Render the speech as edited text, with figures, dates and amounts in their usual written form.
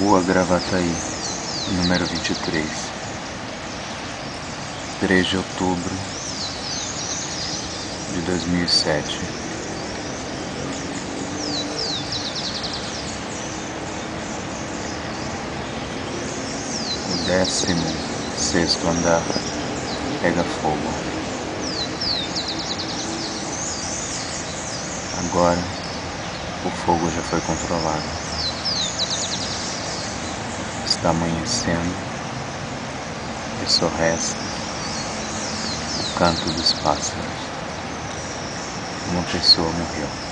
Rua Gravataí, número 23, 3 de outubro de 2007. O 16º andar pega fogo. Agora o fogo já foi controlado. Está amanhecendo e só resta o canto dos pássaros. Uma pessoa morreu.